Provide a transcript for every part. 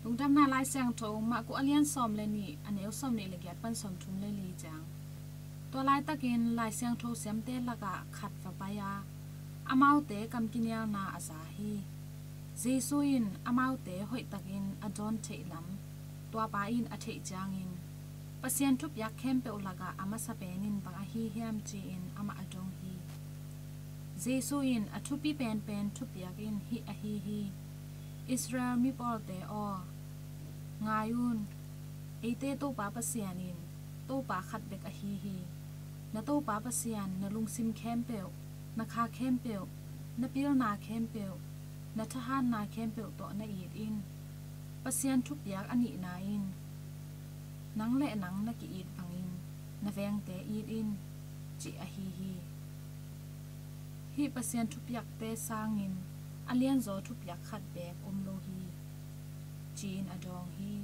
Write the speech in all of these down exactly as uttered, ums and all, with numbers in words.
ลุงดำนาลายเสียงโถมากูอเลียนซอมเลยนี่อันเอวซอมนี่ละเกียดปั้นซอมทุมเลยลีจังตัวลายตะกินลายเสียงโถเสียมเต้ละกะขัดฝาปายาอามาวเตกำกินยาวนาอาสาฮีเจซุอินอามาวเตหอยตะกินอดอนเทลำตัวปาอินอเทจางอินปะเซียนทุบยักเข้มเปอละกะอามาสะเปนินบังอฮีเฮียมจีอินอามาอดงฮีเจซุอินอทุปีเป็นเป็นทุบยักอินฮีอฮีฮีอิสราเอลมีปอลเตองายุนเอเตโตปาปะเซียนินโตปาขัดเบกอฮีฮีนะโตปาปะเซียนนะลุงซิมเข้มเปลนะคาเข้มเปลนะปิลนาเข้มเปลนะทหารนาเข้มเปลโตนะอีดอินปะเซียนทุบยักอันนี้นาอินนังเละนังนะกีอีดพังอินนะแวงเตอีดอินจิอฮีฮีฮีปะเซียนทุบยักเตสร้างอินอเลียนโซทุบยักขัดเบกอมโลฮีจีนอดองฮี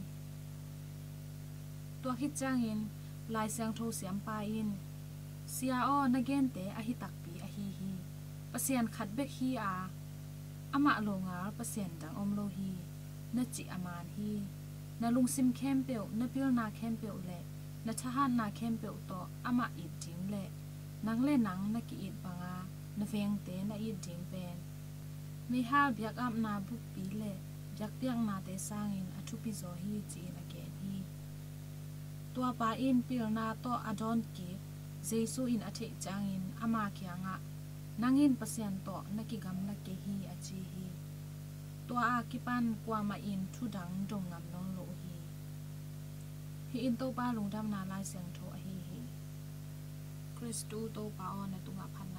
ตัวคิดจางอินลายเสียงโทเสียมปาอินเสียอ้อนะเกนเตอหิตักปีอฮีฮีปะเซียนขัดเบกฮีอาอามาโลงาปะเซียนดังอมโลฮีนะจิอามานฮีนะลุงซิมเข้มเปียวนะพิลนาเข้มเปียวเละนะทหารนาเข้มเปียวโตอามาอีดจิงเละนังเล่นังนะกีอีดปังานะเฟงเตนะอีดจิงเป็นมีฮาลเบียกอับนาบุกปีเละยักเปียงนาเตสร้างอินอทุปิโซฮีจีนอเกนฮีตัวปาอินปิลนาโตอดอนกีเจซูอินอเทจางอินอามาเกียงะนางอินเปอร์เซ็นต์โตนักิกัมนักเกฮีอจีฮีตัวอากิปันกว่ามาอินทุดังดงงามน้องโลฮีฮีอินโตปาลุงดำนาลายเสียงโทอฮีฮีคริสตูโตปาออนในตุงะพัน